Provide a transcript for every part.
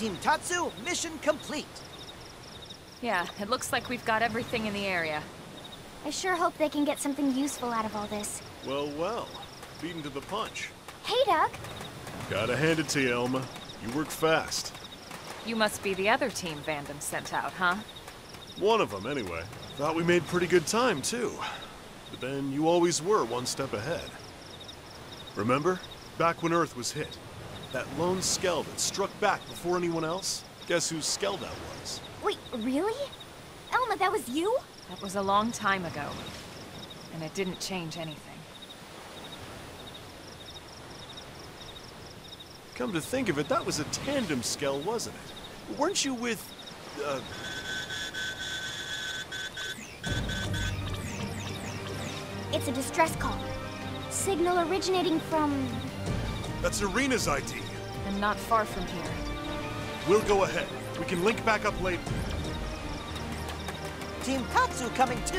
Team Tatsu, mission complete. Yeah, it looks like we've got everything in the area. I sure hope they can get something useful out of all this. Well, well. Beaten to the punch. Hey, Doug. Gotta hand it to you, Elma. You work fast. You must be the other team Vandam sent out, huh? One of them, anyway. Thought we made pretty good time, too. But then you always were one step ahead. Remember? Back when Earth was hit. That lone Skell that struck back before anyone else? Guess whose Skell that was? Wait, really? Elma, that was you? That was a long time ago. And it didn't change anything. Come to think of it, that was a tandem Skell, wasn't it? Weren't you with... It's a distress call. Signal originating from... That's Irina's ID. And not far from here. We'll go ahead. We can link back up later. Team Tatsu coming too.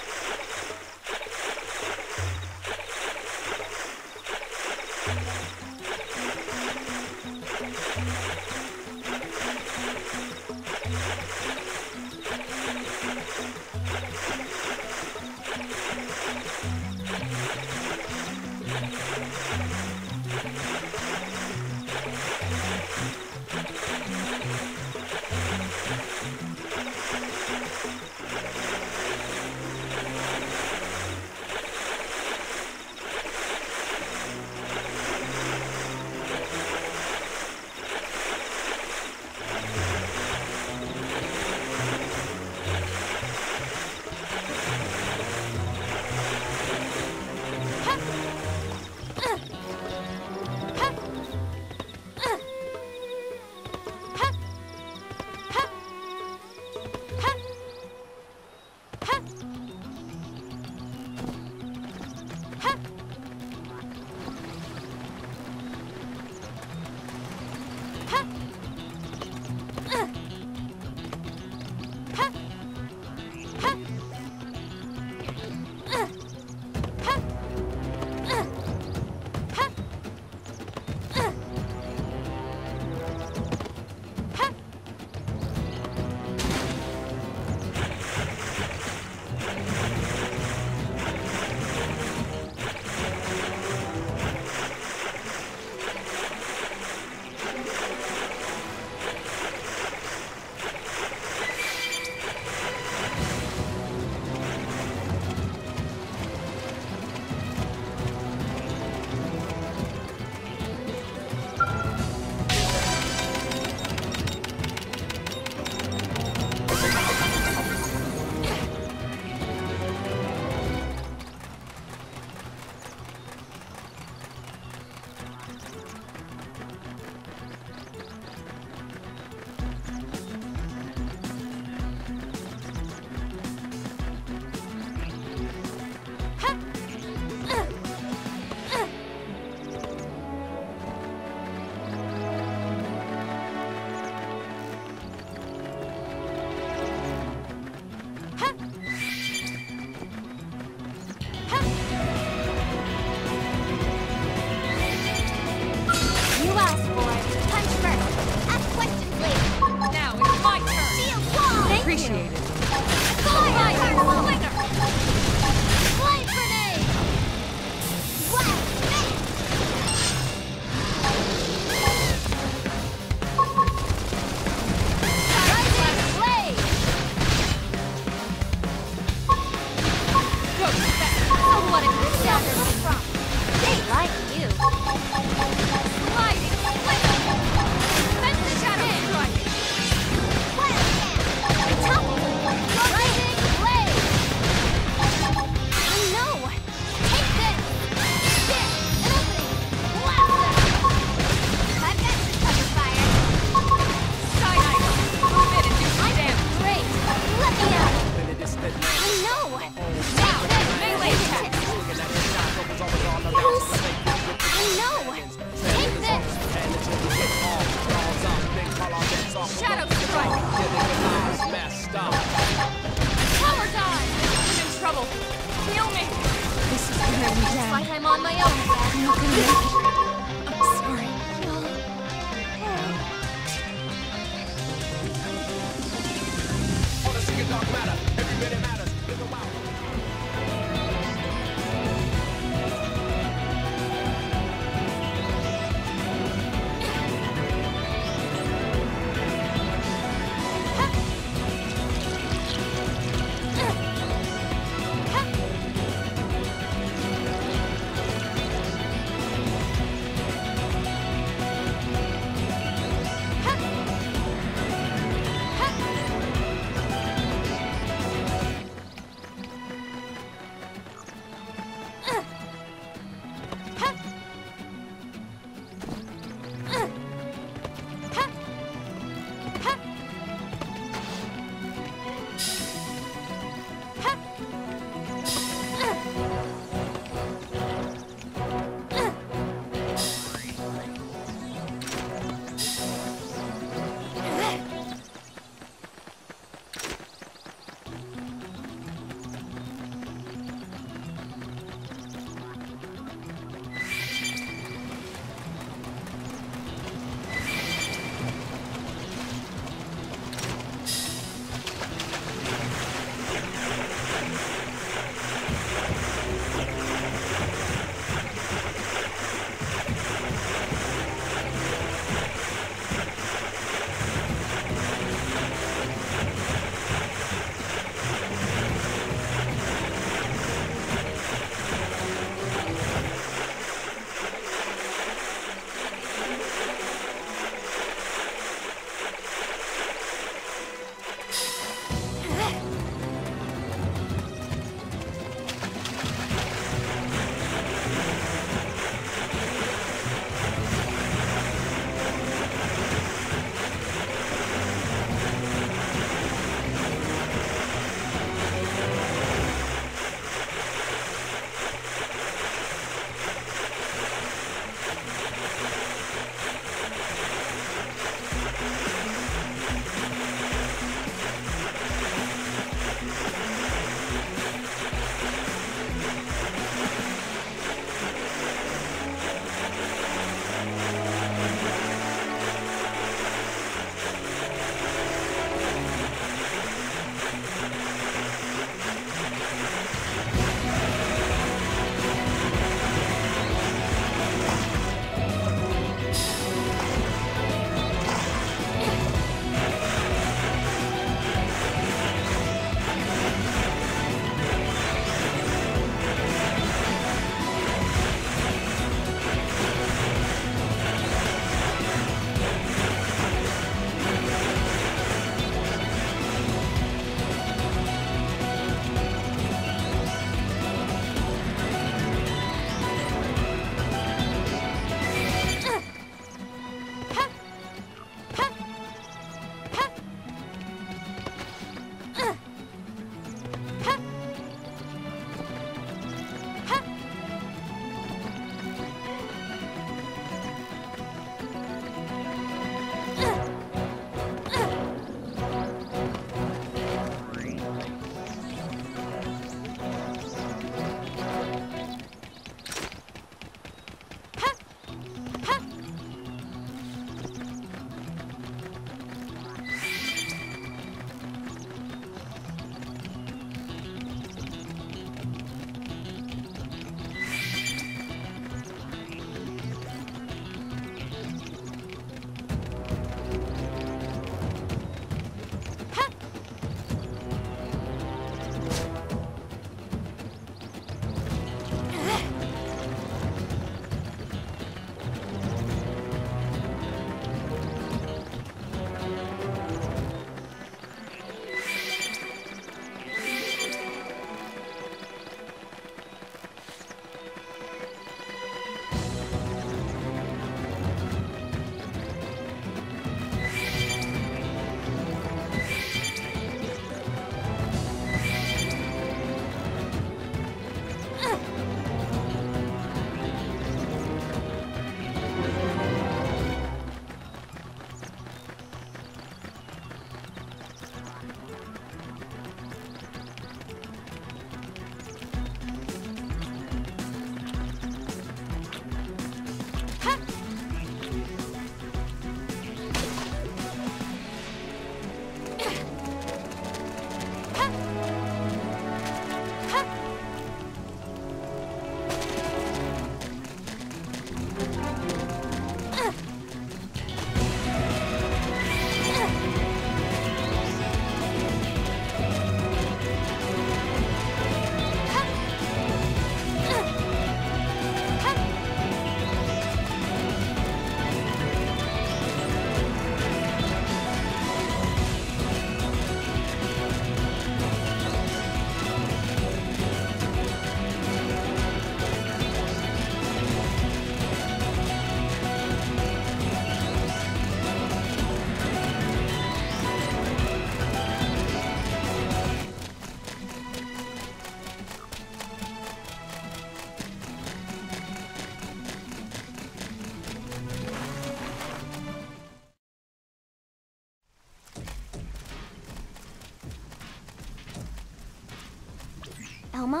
Elma?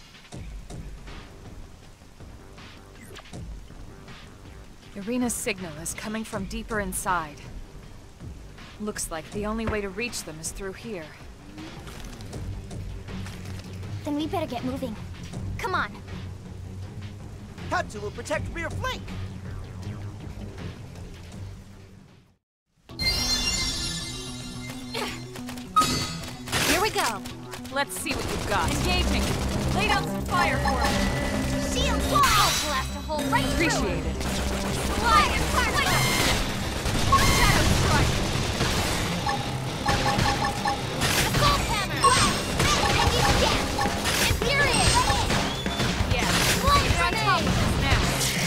Irina's signal is coming from deeper inside. Looks like the only way to reach them is through here. Then we better get moving. Come on. Katsu will protect rear flank. Here we go. Let's see what you've got. Engaging! Lay down some fire for it! Shield wall! I'll blast a hole right through. Appreciate it. Slide and fire! Shadow strike! Assault hammer! Infuriate! Yeah. Flame Get on top of grenade! this now.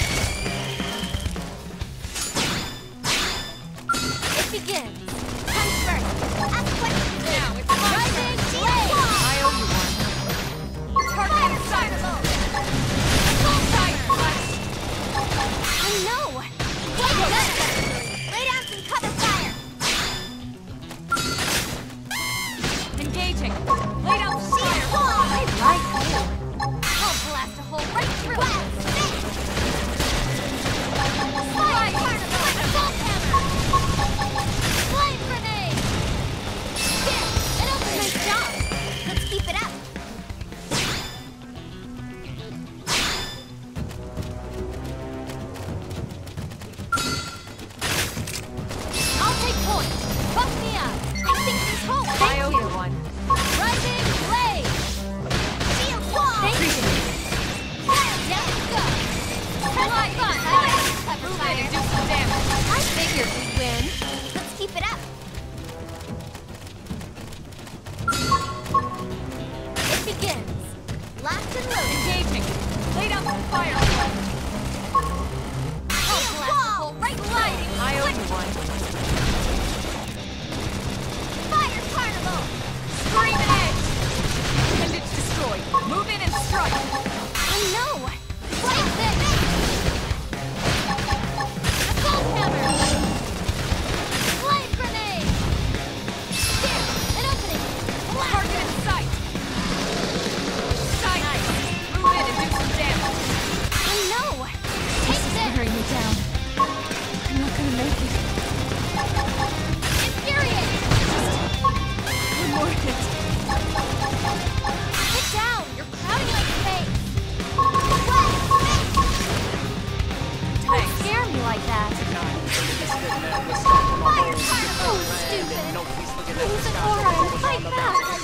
It begins. Punch first. Ask questions. Now it's my Rising turn. blade! I owe you one. Target inside of them. Assault Fire fire! blast. I know! Wait a minute! Lay down some cover fire! Engaging. Lay down some Shield fire. wall! I like you. I'll blast a hole right through it! Slide carnival! Assault hammer! Flame grenade! There! It opens my job! Let's keep it up! I'll take point! Buff me up! I think this hole! I owe you one. Rising blade! Shield wall! Appreciate it. Yes, go! Slide fun! Cover Move in and do fire! some damage. I figured we'd win. Let's keep it up. It begins. Locked and loaded. Engaging. Lay down some fire. I'll blast the hole right gliding. I owe you one. Fire carnival. Screaming edge. Appendage destroyed. Move in and strike. I know. Flame this. Assault hammer. Flame grenade. There. An opening. Blast. Target in sight. Sight. Nice. Move in and do some damage. I know. Take this. Wearing me down. I'm not gonna make it. Infuriate. One more hit. Get down! You're crowding my space! Don't scare me like that! Fire carnival! Oh, stupid! Use an aura and fight back!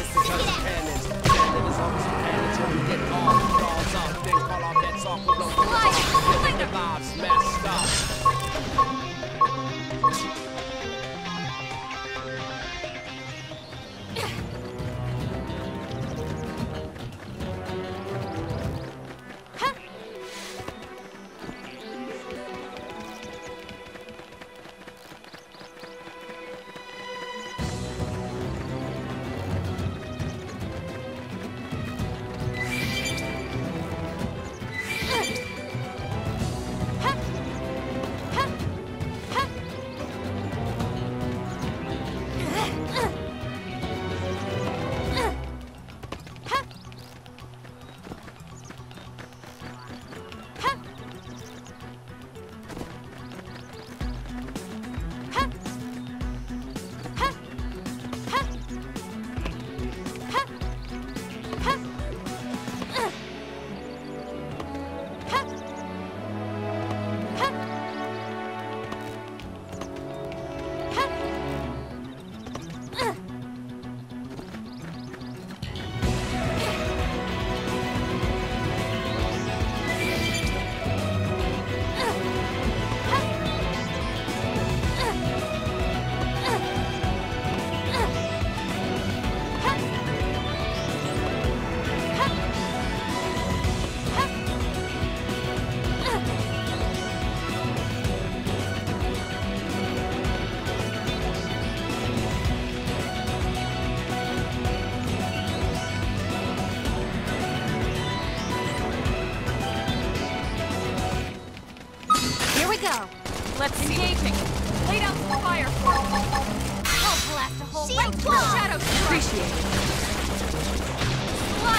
Let's see. Engaging. Lay down some fire for it. I'll blast a hole Shield right through wall. Shadow Strike. Appreciate it. Slide.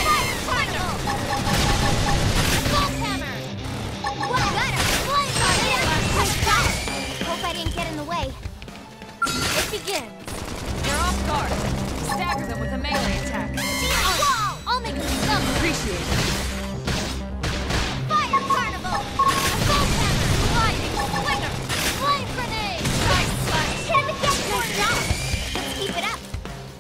Carnival! Assault hammer! What? Got her! Flame tornado! Got it! Hope I didn't get in the way. It begins. They're off guard. Stagger them with a melee attack. Wall! I'll make them stumble. Appreciate it. Fire Carnival! Assault hammer! Gliding! Slinger! Flame grenade! Nice slash! Hit him again! Nice job! Let's keep it up.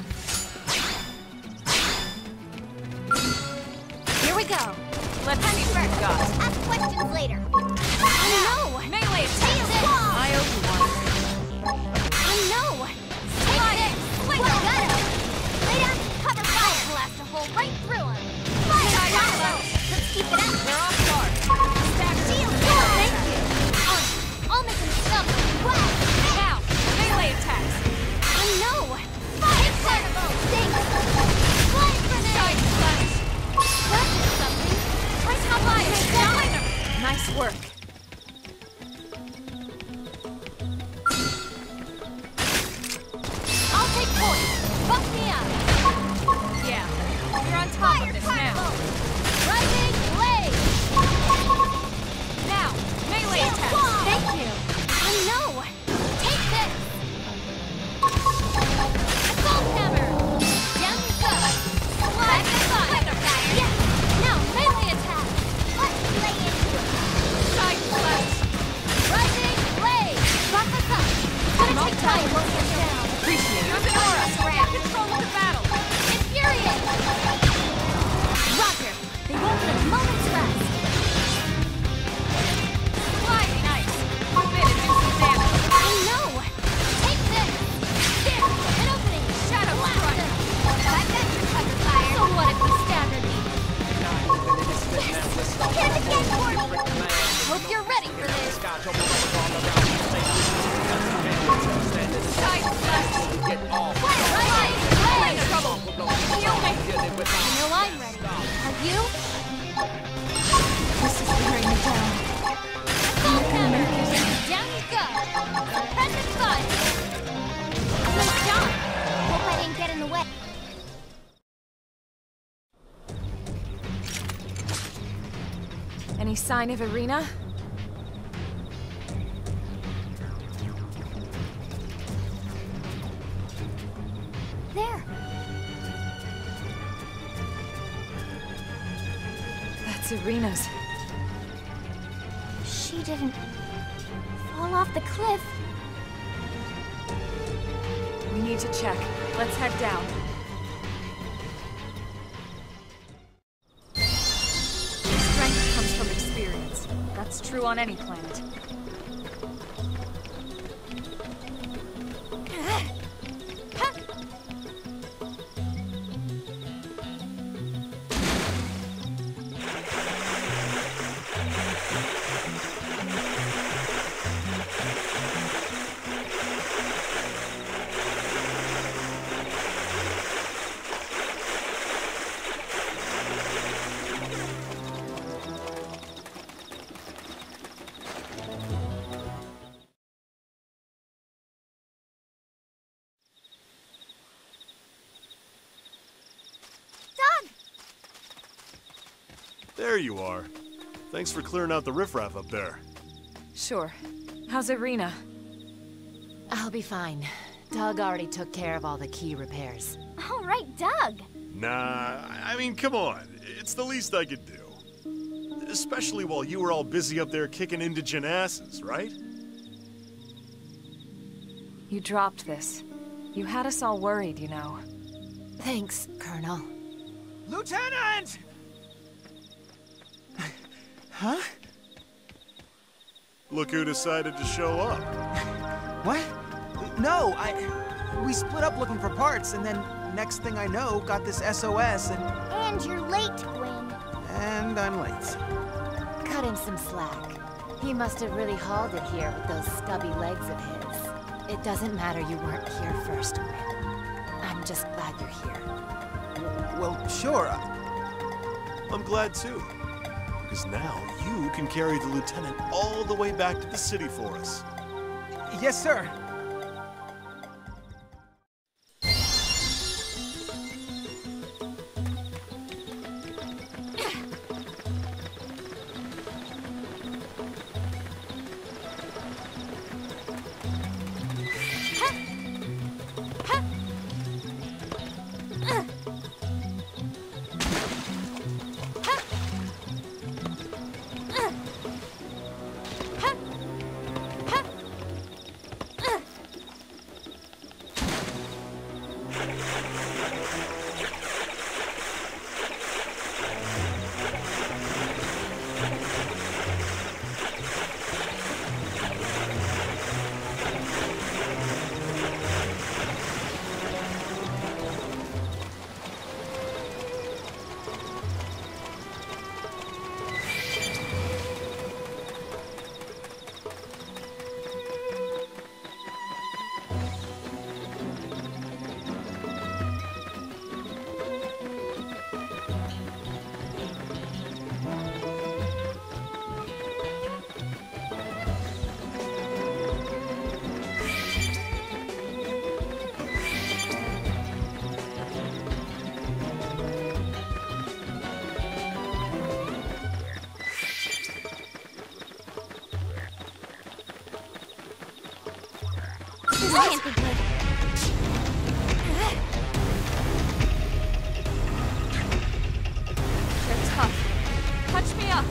Here we go. Let's see what you got. Ask questions later. No! Melee attack! I owe you one. No! Take this! Got him! Lay down some cover fire! Blast a hole right through him! Fire! Let's keep it up! They're off guard. Stagger Shield! them. Thank you! I'll make him stumble! Wow! Now! Melee attacks! No! Fire Carnival! Thanks! Flame grenade! Side slash! That did something! Right top line! Slinger! Nice work. I'll take point! Buff me up! Yeah. You're on top of this Carnival! now. Rising blade! Now! Melee Shield attacks! wall! Thank you! No! Take this! Assault hammer! Down you go! Slide the fire! Yes! Now melee attack! Let's lay into it! Side slash! Rising blade! Buff us up! It's gonna take time to get down! Appreciate it. Use an aura! Get control of the battle! Infuriate! Roger! They won't get a moment's rest! Gliding! Nice! Move in and do some damage. I know! Take this! There! An opening! Shadow Blast strike! them! I've got your cover fire! So what if we stagger me? Hit him again, Courtney! Hope you're ready for this! Side slash! Right! Right! Trouble! Heal me! I know I'm ready. Are you? This is wearing me down. Assault hammer! Down you go! Suppressive fire! Nice job! Hope I didn't get in the way. Any sign of Irina? There! That's Irina's. She didn't fall off the cliff. We need to check. Let's head down. Strength comes from experience. That's true on any planet. Doug! There you are. Thanks for clearing out the riffraff up there. Sure. How's Irina? I'll be fine. Doug already took care of all the key repairs. All right, Doug. Nah, I mean, come on. It's the least I could do. Especially while you were all busy up there kicking indigent asses, right? You dropped this. You had us all worried, you know. Thanks, Colonel. Lieutenant! Huh? Look who decided to show up. What? No, we split up looking for parts, and then next thing I know, got this SOS, And you're late, Gwen. and I'm late. Cut him some slack. He must have really hauled it here with those stubby legs of his. It doesn't matter you weren't here first, Gwen. I'm just glad you're here. Well, sure. I'm glad too. Because now you can carry the lieutenant all the way back to the city for us. Yes, sir. can't be good. They're tough. Touch me up.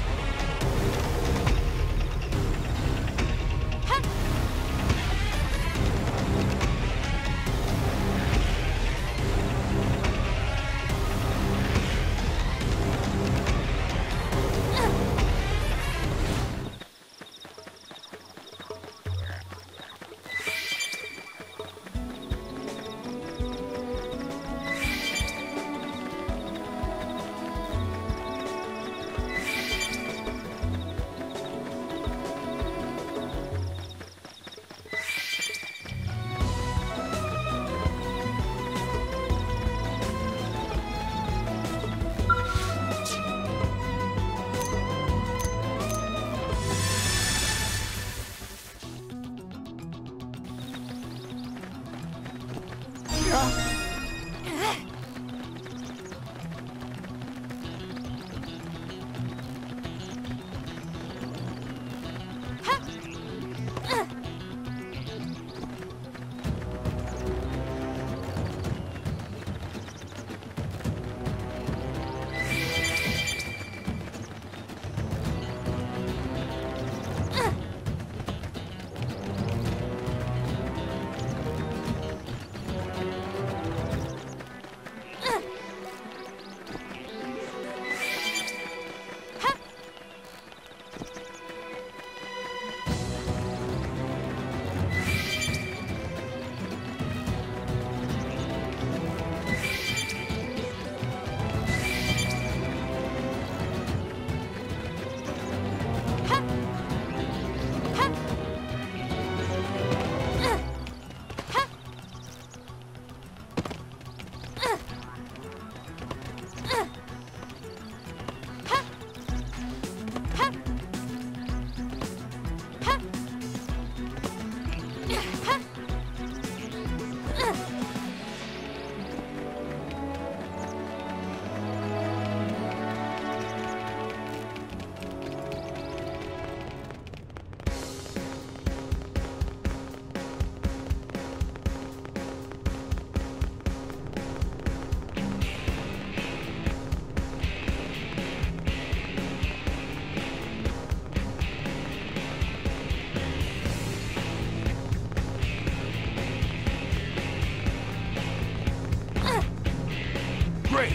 Great!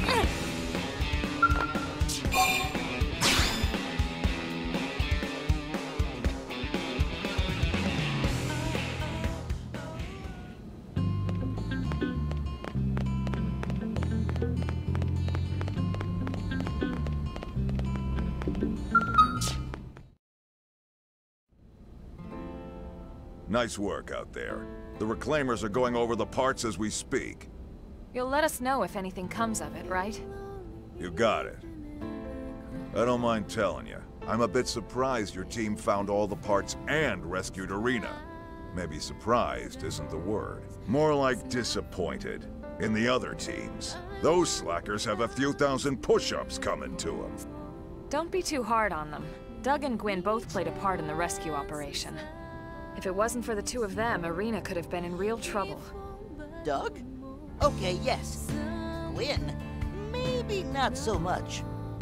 Nice work out there. The Reclaimers are going over the parts as we speak. You'll let us know if anything comes of it, right? You got it. I don't mind telling you, I'm a bit surprised your team found all the parts and rescued Irina. Maybe surprised isn't the word. More like disappointed. In the other teams, those slackers have a few thousand push-ups coming to them. Don't be too hard on them. Doug and Gwyn both played a part in the rescue operation. If it wasn't for the two of them, Irina could have been in real trouble. Doug? Okay, yes. Gwyn? Maybe not so much.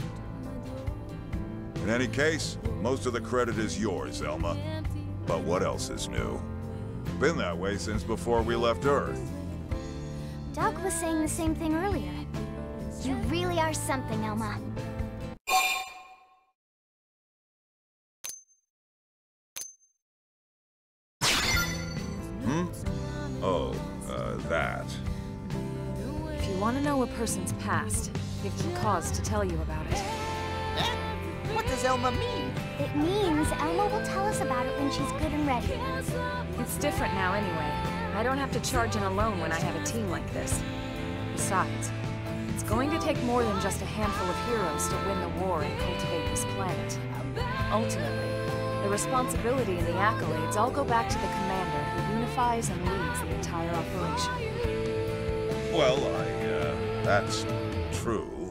In any case, most of the credit is yours, Elma. But what else is new? Been that way since before we left Earth. Doug was saying the same thing earlier. You really are something, Elma. That. If you want to know a person's past, give them cause to tell you about it. Eh? What does Elma mean? It means Elma will tell us about it when she's good and ready. It's different now anyway. I don't have to charge in alone when I have a team like this. Besides, it's going to take more than just a handful of heroes to win the war and cultivate this planet. Ultimately, the responsibility and the accolades all go back to the commander who unifies and leads the entire operation. Well, that's true.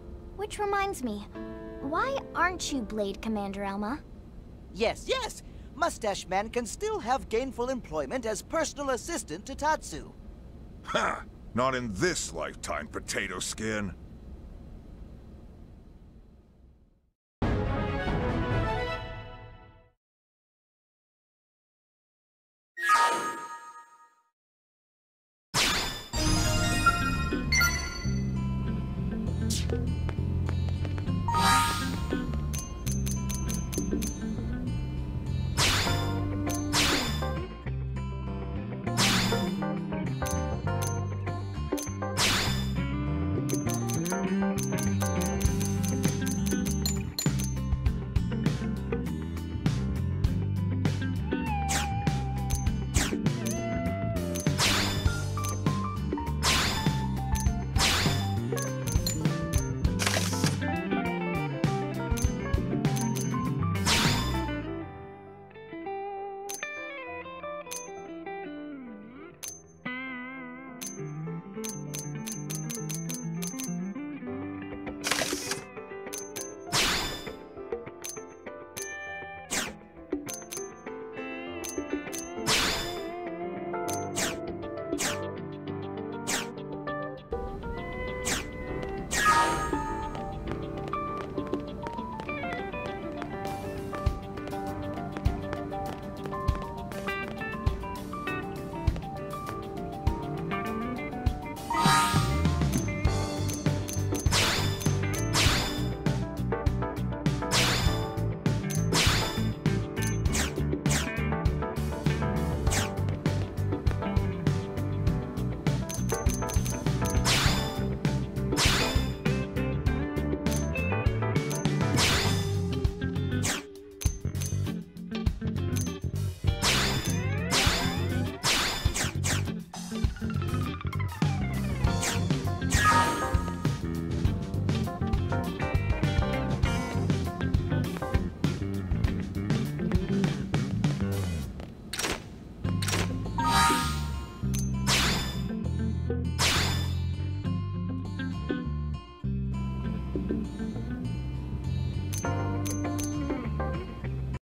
Which reminds me, why aren't you Blade Commander, Elma? Yes, yes! Mustache Man can still have gainful employment as personal assistant to Tatsu. Ha! Not in this lifetime, potato skin.